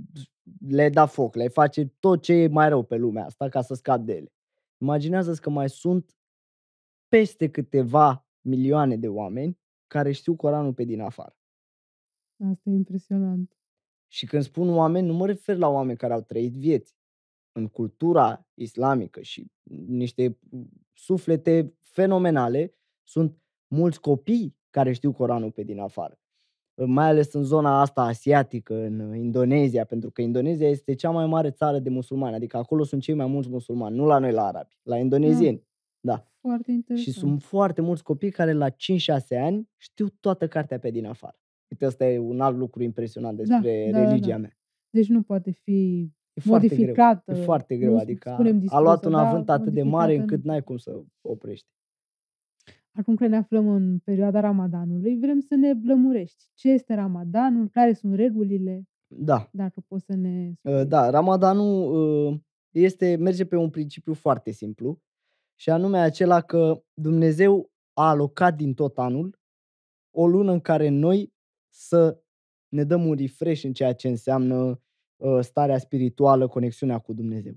le da foc, le face tot ce e mai rău pe lumea asta ca să scapi de ele. Imaginează-ți că mai sunt peste câteva milioane de oameni care știu Coranul pe din afară. Asta e impresionant. Și când spun oameni, nu mă refer la oameni care au trăit vieți în cultura islamică și niște suflete fenomenale, sunt mulți copii care știu Coranul pe din afară. Mai ales în zona asta asiatică, în Indonezia, pentru că Indonezia este cea mai mare țară de musulmani, adică acolo sunt cei mai mulți musulmani, nu la noi la arabi, la indonezieni. Da. Foarte interesant. Și sunt foarte mulți copii care la cinci șase ani știu toată cartea pe din afară. Uite, ăsta e un alt lucru impresionant despre Da, da, da, religia da. mea. Deci nu poate fi E foarte greu. modificată. E foarte greu, nu adică a, spunem a distrusă, luat un da, avânt atât de mare modificată, încât nu. n-ai cum să oprești. Acum că ne aflăm în perioada Ramadanului, vrem să ne lămurești. Ce este Ramadanul? Care sunt regulile? Da. Dacă poți să ne Uh, spui. Da, Ramadanul uh, este, merge pe un principiu foarte simplu și anume acela că Dumnezeu a alocat din tot anul o lună în care noi să ne dăm un refresh în ceea ce înseamnă uh, starea spirituală, conexiunea cu Dumnezeu.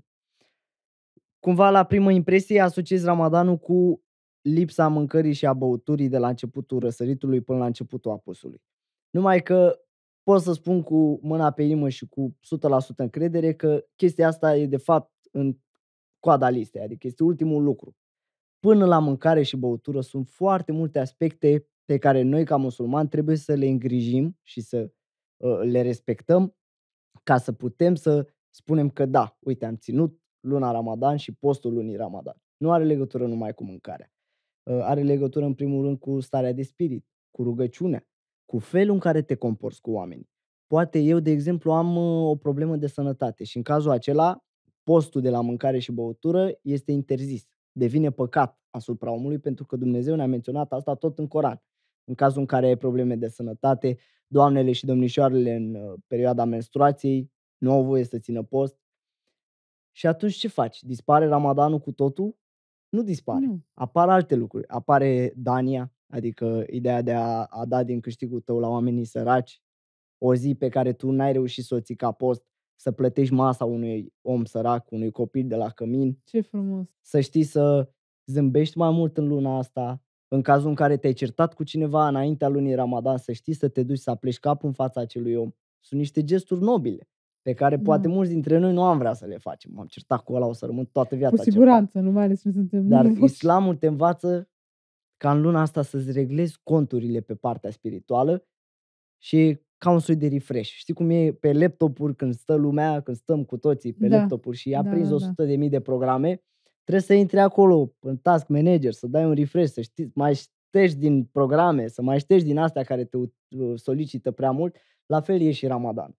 Cumva la primă impresie asociezi Ramadanul cu lipsa mâncării și a băuturii de la începutul răsăritului până la începutul apusului. Numai că pot să spun cu mâna pe inimă și cu o sută la sută încredere că chestia asta e de fapt în coada listei, adică este ultimul lucru. Până la mâncare și băutură sunt foarte multe aspecte pe care noi ca musulmani trebuie să le îngrijim și să uh, le respectăm ca să putem să spunem că da, uite, am ținut luna Ramadan și postul lunii Ramadan. Nu are legătură numai cu mâncarea. Uh, are legătură în primul rând cu starea de spirit, cu rugăciunea, cu felul în care te comporți cu oamenii. Poate eu, de exemplu, am uh, o problemă de sănătate și în cazul acela postul de la mâncare și băutură este interzis. Devine păcat asupra omului pentru că Dumnezeu ne-a menționat asta tot în Coran. În cazul în care ai probleme de sănătate, doamnele și domnișoarele în uh, perioada menstruației nu au voie să țină post. Și atunci ce faci? Dispare Ramadanul cu totul? Nu dispare. Nu. Apar alte lucruri. Apare dania, adică ideea de a, a da din câștigul tău la oamenii săraci, o zi pe care tu n-ai reușit să o ții ca post, să plătești masa unui om sărac, unui copil de la cămin, Ce frumos. să știi să zâmbești mai mult în luna asta, în cazul în care te-ai certat cu cineva înaintea lunii Ramadan, să știi să te duci să apleci capul în fața acelui om. Sunt niște gesturi nobile, pe care poate Da. mulți dintre noi nu am vrea să le facem. M-am certat cu ăla, o să rămân toată viața Cu certat. siguranță, nu mai ales nu suntem Dar numeroși. islamul te învață ca în luna asta să-ți reglezi conturile pe partea spirituală și ca un soi de refresh. Știi cum e pe laptopuri când stă lumea, când stăm cu toții pe Da. laptopuri și Da, aprinzi da, o da. sută de mii de programe, trebuie să intri acolo în Task Manager, să dai un refresh, să știi, mai ștergi din programe, să mai ștergi din astea care te uh, solicită prea mult. La fel e și Ramadan.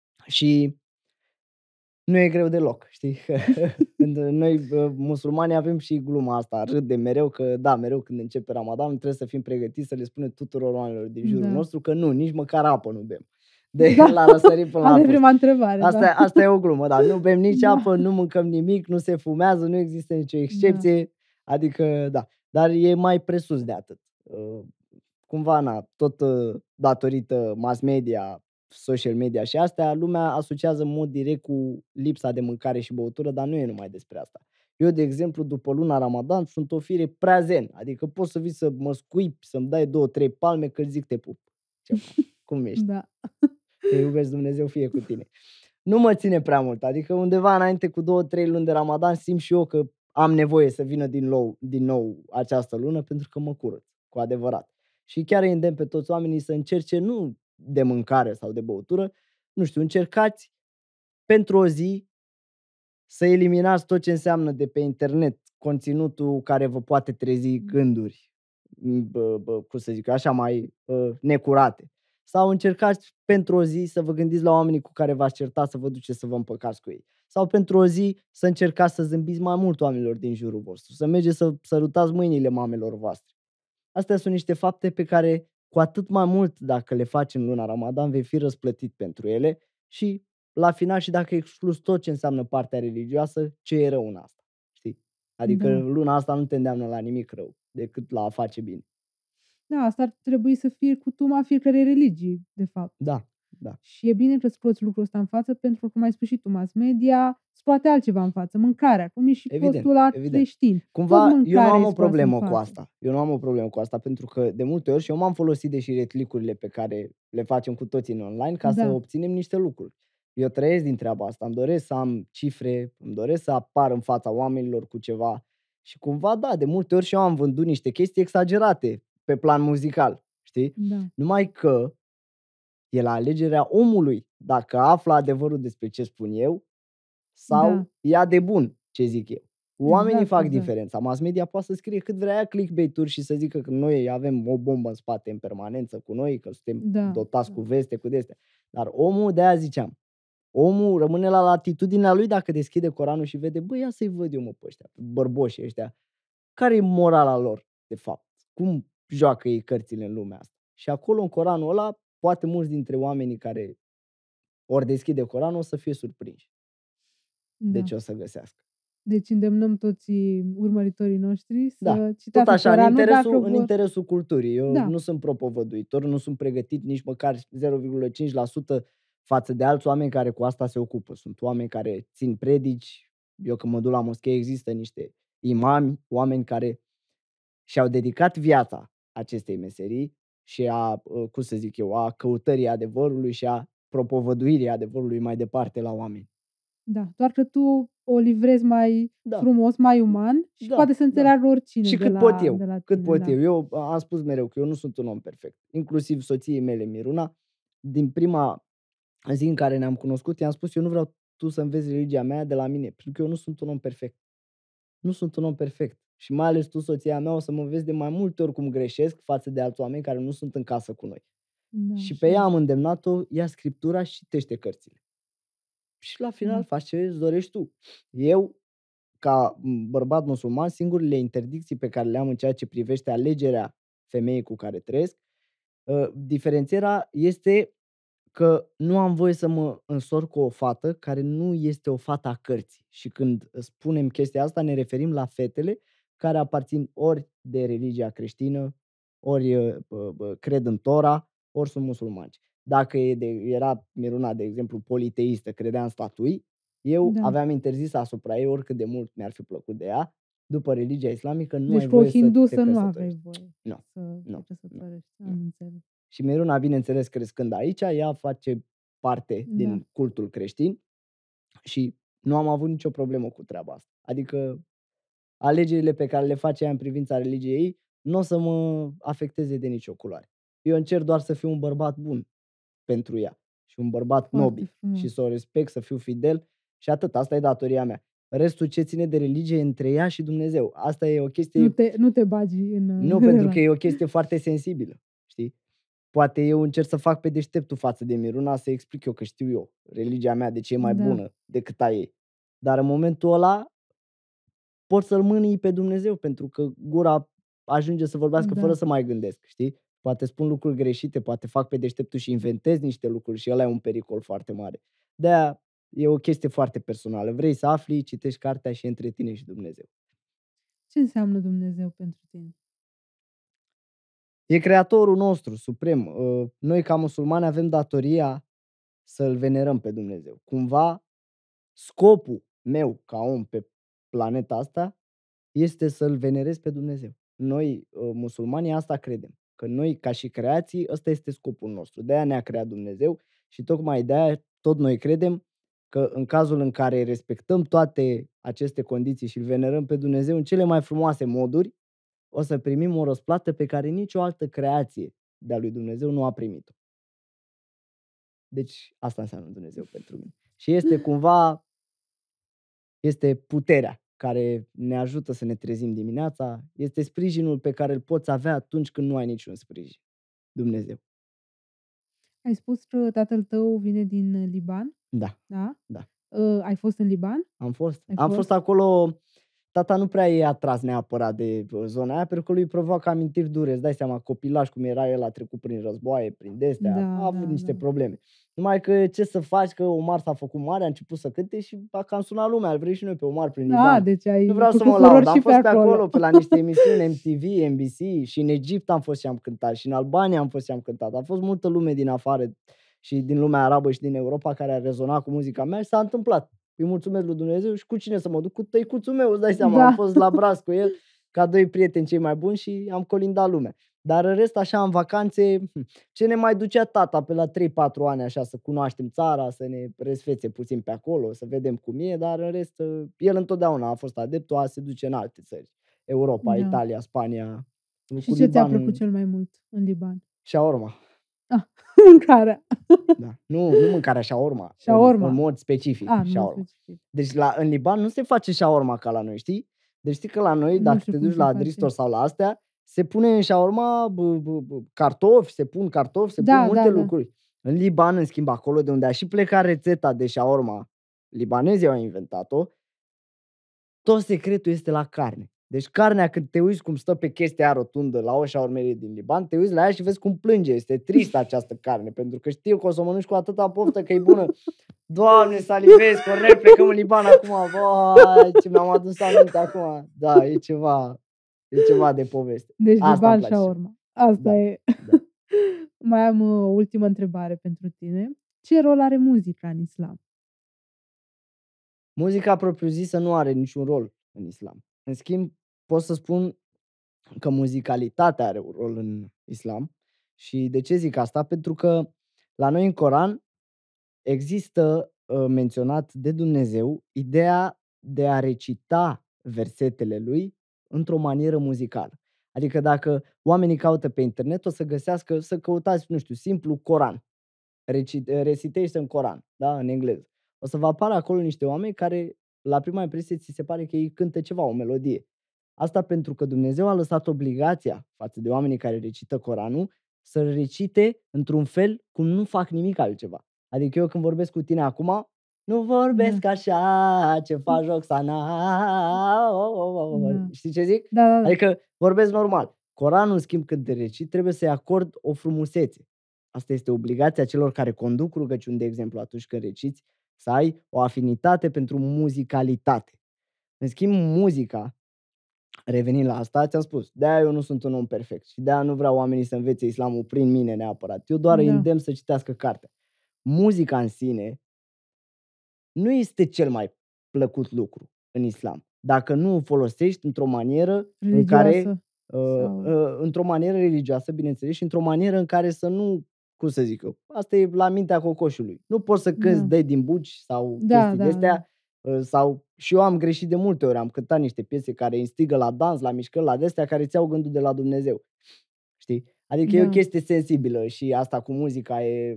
Și nu e greu deloc, știi? Când noi uh, musulmani avem și gluma asta, râd de mereu că da, mereu când începe Ramadan trebuie să fim pregătiți să le spunem tuturor oamenilor din jurul Da. nostru că nu, nici măcar apă nu bem. De Da. la răsărit până la Asta e apus. prima întrebare, Asta, da. asta e o glumă, da. Nu bem nici Da. apă, nu mâncăm nimic, nu se fumează, nu există nicio Da. excepție. Adică, da. Dar e mai presus de atât. Uh, Cumva, na, tot uh, datorită mass media, social media și astea, lumea asociază în mod direct cu lipsa de mâncare și băutură, dar nu e numai despre asta. Eu, de exemplu, după luna Ramadan, sunt o fire prea zen. Adică poți să vii să mă scuipi, să-mi dai două, trei palme, că zic te pup. Ce faci? Cum ești? Da. Te iubești, Dumnezeu fie cu tine. Nu mă ține prea mult. Adică undeva înainte cu două, trei luni de Ramadan simt și eu că am nevoie să vină din nou, din nou această lună pentru că mă curăț, cu adevărat. Și chiar îi îndemn pe toți oamenii să încerce nu de mâncare sau de băutură, nu știu, încercați pentru o zi să eliminați tot ce înseamnă de pe internet conținutul care vă poate trezi gânduri, bă, bă, cum să zic, așa mai uh, necurate. Sau încercați pentru o zi să vă gândiți la oamenii cu care v-ați certat să vă duceți să vă împăcați cu ei. Sau pentru o zi să încercați să zâmbiți mai mult oamenilor din jurul vostru, să mergeți să sărutați mâinile mamelor voastre. Astea sunt niște fapte pe care cu atât mai mult dacă le faci în luna Ramadan vei fi răsplătit pentru ele și la final și dacă excluzi tot ce înseamnă partea religioasă, ce e rău în asta, știi? Adică Da. luna asta nu te îndeamnă la nimic rău, decât la a face bine. Da, asta ar trebui să fie cutuma fiecărei religii, de fapt. Da, da. Și e bine că scoți lucrul ăsta în față, pentru că, cum ai spus și tu, mass media scoate altceva în față, mâncarea, cum e și Evident, postul la evident. creștini. Tot Cumva eu nu mâncarea am e o scoasă în problemă cu față. asta. Eu nu am o problemă cu asta pentru că de multe ori și eu m-am folosit de și retlicurile pe care le facem cu toții în online ca să Da. obținem niște lucruri. Eu trăiesc din treaba asta, îmi doresc să am cifre, îmi doresc să apar în fața oamenilor cu ceva și cumva da, de multe ori și eu am vândut niște chestii exagerate pe plan muzical, știi? Da. Numai că e la alegerea omului dacă află adevărul despre ce spun eu sau Da. ia de bun ce zic eu. Oamenii Exact, fac exact. diferența. Mass media poate să scrie cât vrea clickbait-uri și să zică că noi avem o bombă în spate în permanență cu noi, că suntem Da, dotați da. cu veste, cu de-astea. Dar omul, de-aia ziceam, omul rămâne la latitudinea lui dacă deschide Coranul și vede, băi, ia să-i văd eu mă pe ăștia, pe bărboșii ăștia. Care e morala lor, de fapt? Cum joacă ei cărțile în lumea asta? Și acolo, în Coranul ăla, poate mulți dintre oamenii care ori deschide Coranul o să fie surprinși de Da. ce o să găsească. Deci îndemnăm toți urmăritorii noștri Da, să tot citească așa, în Coranul interesul, dacă în vor. interesul culturii. Eu Da. nu sunt propovăduitor, nu sunt pregătit nici măcar zero virgulă cinci la sută față de alți oameni care cu asta se ocupă. Sunt oameni care țin predici. Eu când mă duc la moschee există niște imami, oameni care și-au dedicat viața acestei meserii și a, uh, cum să zic eu, a căutării adevărului și a propovăduirii adevărului mai departe la oameni. Da, doar că tu o livrezi mai Da. frumos, mai uman și Da, poate să da. înțeleagă oricine Și de cât la, pot eu, de la cât tine. pot Da. eu. Eu am spus mereu că eu nu sunt un om perfect. Inclusiv soției mele, Miruna, din prima zi în care ne-am cunoscut, i-am spus eu nu vreau tu să înveți religia mea de la mine, pentru că eu nu sunt un om perfect. Nu sunt un om perfect. Și mai ales tu, soția mea, o să mă vezi de mai multe ori cum greșesc față de alți oameni care nu sunt în casă cu noi. Da, Și așa pe ea este. am îndemnat-o, ia scriptura și citește cărțile. Și la final Da. faci ce îți dorești tu. Eu, ca m, bărbat musulman, singurele interdicții pe care le am în ceea ce privește alegerea femeii cu care trăiesc, uh, diferențierea este că nu am voie să mă însor cu o fată care nu este o fată a cărții. Și când spunem chestia asta, ne referim la fetele care aparțin ori de religia creștină, ori uh, bă, bă, cred în Tora, ori sunt musulmani. Dacă e de, era Miruna, de exemplu, politeistă, credea în statui, eu Da. aveam interzis asupra ei, oricât de mult mi-ar fi plăcut de ea, după religia islamică nu Deci ai cu o voie să te hindusă nu căsătorești. aveai voie Nu, să te nu, nu, căsătorești. nu. Am înțeles. Și Miruna, bineînțeles, crescând aici, ea face parte Da. din cultul creștin și nu am avut nicio problemă cu treaba asta. Adică alegerile pe care le face ea în privința religiei ei nu o să mă afecteze de nicio culoare. Eu încerc doar să fiu un bărbat bun. pentru ea și un bărbat Foarte nobil frumos. și să o respect, să fiu fidel și atât. Asta e datoria mea. Restul ce ține de religie e între ea și Dumnezeu. Asta e o Nu chestie te nu te bagi în, Nu, uh, pentru că e relație. o chestie foarte sensibilă, știi? Poate eu încerc să fac pe deșteptul față de Miruna, să explic eu că știu eu religia mea de ce e mai Da. bună decât a ei. Dar în momentul ăla pot să-l mânii pe Dumnezeu, pentru că gura ajunge să vorbească fără Da. să mai gândesc, știi? Poate spun lucruri greșite, poate fac pe deșteptul și inventez niște lucruri și ăla e un pericol foarte mare. De-aia e o chestie foarte personală. Vrei să afli, citești cartea și e între tine și Dumnezeu. Ce înseamnă Dumnezeu pentru tine? E creatorul nostru suprem. Uh, Noi ca musulmani avem datoria să-L venerăm pe Dumnezeu. Cumva scopul meu ca om pe planeta asta este să-L venerez pe Dumnezeu. Noi, uh, musulmanii, asta credem. Că noi, ca și creații, ăsta este scopul nostru. De-aia ne-a creat Dumnezeu și tocmai de-aia tot noi credem că în cazul în care respectăm toate aceste condiții și îl venerăm pe Dumnezeu în cele mai frumoase moduri, o să primim o răsplată pe care nicio altă creație de-a lui Dumnezeu nu a primit-o. Deci asta înseamnă Dumnezeu pentru mine. Și este cumva, este puterea care ne ajută să ne trezim dimineața, este sprijinul pe care îl poți avea atunci când nu ai niciun sprijin. Dumnezeu. Ai spus că tatăl tău vine din uh, Liban, Da, da? da. Uh, ai fost în Liban? Am fost. Ai Am fost? fost acolo. Tata nu prea e atras neapărat de uh, zona aia, pentru că lui provoacă amintiri dure. Îți dai seama, copilaj cum era el, a trecut prin războaie, prin de-astea, Da, a avut da, niște da. probleme. Numai că ce să faci, că Omar s-a făcut mare, a început să cânte și a cam sunat lumea, îl vrei și noi pe Omar prin Da, Liban. deci ai Nu vreau să făcut mă furor laud, am și pe fost pe acolo. acolo, pe la niște emisiuni M T V, N B C și în Egipt am fost și am cântat și în Albania am fost și am cântat. A fost multă lume din afară și din lumea arabă și din Europa care a rezonat cu muzica mea și s-a întâmplat. Îi mulțumesc lui Dumnezeu și cu cine să mă duc? Cu tăicuțul meu, îți dai seama, am Da. fost la braț cu el ca doi prieteni cei mai buni și am colindat lumea. Dar în rest, așa, în vacanțe, hm, ce ne mai ducea tata pe la trei patru ani, așa, să cunoaștem țara, să ne răsfețe puțin pe acolo, să vedem cum e, dar în rest, el întotdeauna a fost adeptul a se duce în alte țări. Europa, Da. Italia, Spania, Și cu ce ți-a plăcut Libanul, cel mai mult în Liban? shawarma. Ah, mâncarea. Da. Nu, nu mâncarea shawarma, în, în Shawarma. mod specific, Ah, nu shawarma. specific. Deci la, în Liban nu se face shawarma ca la noi, știi? Deci știi că la noi, Nu dacă știu te cum duci se la face. Dristor sau la astea, se pune în shawarma b- b- b- cartofi, se pun cartofi, se Da, pun multe da, da. lucruri. În Liban, în schimb, acolo de unde a și plecat rețeta de shawarma, libanezii au inventat-o, tot secretul este la carne. Deci carnea, când te uiți cum stă pe chestia aia rotundă la o shawarmerie din Liban, te uiți la ea și vezi cum plânge. Este tristă această carne, pentru că știu că o să o mănânci cu atâta poftă că e bună. Doamne, salivez, Cornel, plecăm în Liban acum. Vai, ce mi-am adus aminte acum. Da, e ceva, e ceva de poveste. Deci Asta Liban îmi place. shawarma. Asta Da, e. da. Mai am uh, o ultimă întrebare pentru tine. Ce rol are muzica în islam? Muzica propriu-zisă nu are niciun rol în islam. În schimb, pot să spun că muzicalitatea are un rol în islam. Și de ce zic asta? Pentru că la noi în Coran există uh, menționat de Dumnezeu ideea de a recita versetele lui într-o manieră muzicală. Adică dacă oamenii caută pe internet, o să găsească, să căutați, nu știu, simplu Coran, recit, recitation Coran, da, în engleză. O să vă apară acolo niște oameni care, la prima impresie, ți se pare că ei cântă ceva, o melodie. Asta pentru că Dumnezeu a lăsat obligația față de oamenii care recită Coranul să-l recite într-un fel cum nu fac nimic altceva. Adică eu când vorbesc cu tine acum, nu vorbesc Da. așa, ce fac joc sana. Da. Știi ce zic? Da, da, da. Adică vorbesc normal. Coranul, în schimb, când te recit, trebuie să-i acord o frumusețe. Asta este obligația celor care conduc rugăciuni, de exemplu, atunci când reciți, să ai o afinitate pentru muzicalitate. În schimb, muzica, revenind la asta, ți-am spus, de-aia eu nu sunt un om perfect și de-aia nu vreau oamenii să învețe islamul prin mine neapărat. Eu doar îi Da. îndemn să citească cartea. Muzica în sine nu este cel mai plăcut lucru în islam, dacă nu o folosești într-o manieră în care, Religioasă. uh, Sau... uh, într-o manieră religioasă, bineînțeles, și într-o manieră în care să nu, cum să zic eu, asta e la mintea cocoșului. Nu poți să cânti Da. dăi din buci sau Da, chestii da, de-astea, uh, sau și eu am greșit de multe ori, am cântat niște piese care instigă la dans, la mișcări, la de-astea care ți-au gândul de la Dumnezeu. Știi? Adică e o Da. chestie sensibilă și asta cu muzica e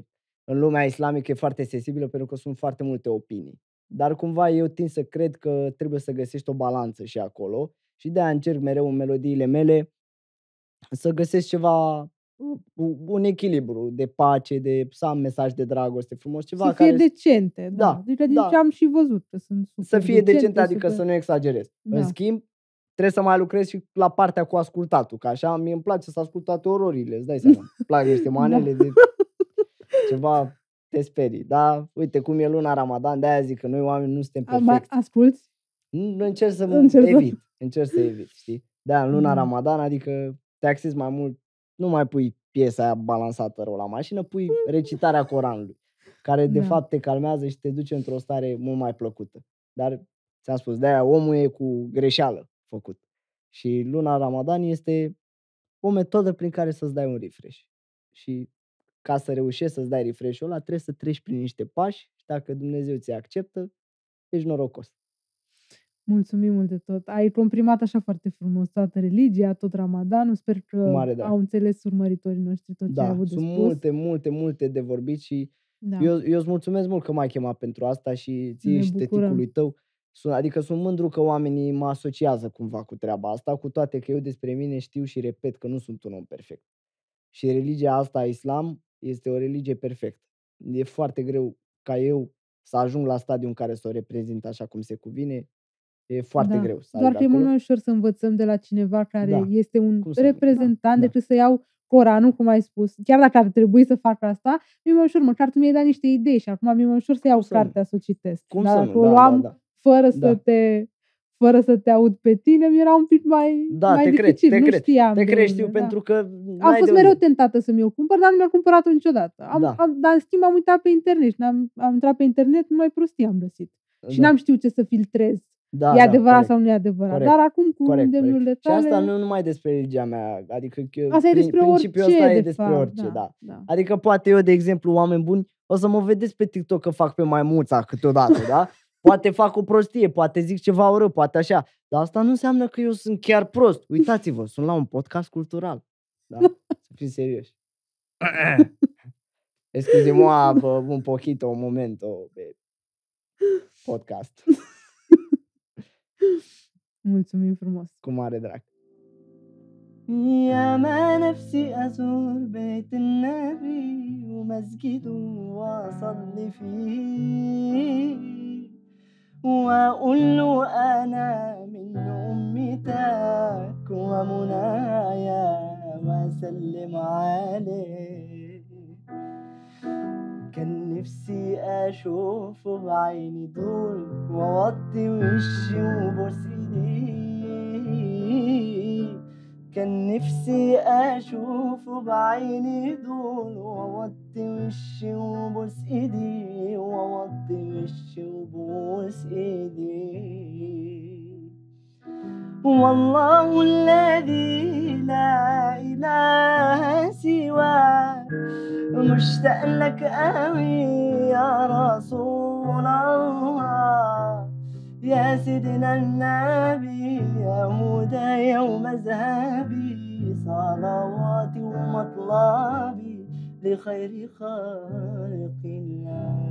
în lumea islamică e foarte sensibilă pentru că sunt foarte multe opinii. Dar cumva eu tind să cred că trebuie să găsești o balanță și acolo și de-aia încerc mereu în melodiile mele să găsesc ceva, u un echilibru de pace, de să am mesaj de dragoste frumos, Să ceva fie care s decente, da. da, Adică din ce da. am și văzut că sunt Să super fie decente, decente, adică super să nu exagerez. În da. schimb, trebuie să mai lucrez și la partea cu ascultatul, că așa mie îmi place să ascult toate ororile, îți dai seama. Îmi plac niște Da. manele de ceva te sperii. Dar uite cum e luna Ramadan, de-aia zic că noi oamenii nu suntem A mai perfecți. asculți? N încerc să Încerci să evit, încerc să evit, știi? De-aia în luna Da. Ramadan, adică te axezi mai mult, nu mai pui piesa aia balansată rău la mașină, pui recitarea Coranului, care de Da. fapt te calmează și te duce într-o stare mult mai plăcută. Dar ți-am spus, de-aia omul e cu greșeală făcut. Și luna Ramadan este o metodă prin care să-ți dai un refresh. Și ca să reușești să-ți dai refresh-ul ăla, trebuie să treci prin niște pași și dacă Dumnezeu ți acceptă, ești norocos. Mulțumim mult de tot. Ai comprimat așa foarte frumos toată religia, tot Ramadanul. Sper Cu că mare drag. au înțeles urmăitorii noștri tot ce ai Da, avut de sunt spus. multe, multe, multe de vorbit și Da. eu eu îți mulțumesc mult că m-ai chemat pentru asta și ție Ne și bucurăm. tăticului tău. Sunt adică sunt mândru că oamenii mă asociază cumva cu treaba asta, cu toate că eu despre mine știu și repet că nu sunt un om perfect. Și religia asta, islam, este o religie perfectă. E foarte greu ca eu să ajung la stadiul în care să o reprezint așa cum se cuvine. E foarte Da. greu să Doar ajung că e mult acolo. mai ușor să învățăm de la cineva care Da. este un Cum să nu? Da, reprezentant da. decât să iau Coranul, cum ai spus. Chiar dacă ar trebui să fac asta, mi-e mai ușor. Măcar tu mi-ai dat niște idei și acum mi-e mai ușor să iau Cum să nu? cartea să o citesc. Cum Dar să dacă nu? o Da, da, luam da. fără să Da. te fără să te aud pe tine, mi-era un pic mai Da, mai te cred, dificil. te Nu cred. știam Te de cred, unde, știu, da. pentru că Am n-ai fost de mereu unde. tentată să mi-o cumpăr, dar nu mi-am cumpărat-o niciodată. Am Da. am dar în schimb am uitat pe internet și n-am am intrat pe internet, numai prostii am găsit. Și Da. n-am știut ce să filtrez. Da, E da, adevărat corect. sau nu e adevărat. Corect. Dar acum cu Corect, corect. îndemnurile Și asta tale nu numai despre religia mea, adică că Asta e prin despre principiul orice, ăsta e de despre fapt. orice, Da, da. da. Adică poate eu, de exemplu, oameni buni, o să mă vedeți pe TikTok că fac pe maimuța câteodată, da? Poate fac o prostie, poate zic ceva urât, poate așa. Dar asta nu înseamnă că eu sunt chiar prost. Uitați-vă, sunt la un podcast cultural. Da? Să fim serioși. Excusez-moi un poquito, un momento de podcast. Mulțumim frumos. Cu mare drag. يا ما نفسي أزور بيت النبي ومسجده وأصلي فيه وأقول له أنا من أمتك ومنايا وأسلم عليه كان نفسي أشوفه بعيني دول وأوطي وشي وبوس إيديه كان نفسي أشوفه بعيني دول وأوطي وشي وبوس إيديه وأوطي وشي وبوس إيديه والله الذي لا إله سواه مشتاق لك قوي يا رسول الله يا سيدنا النبي يا هدايا ومذهبي صلواتي ومطلبي لخير خلق الله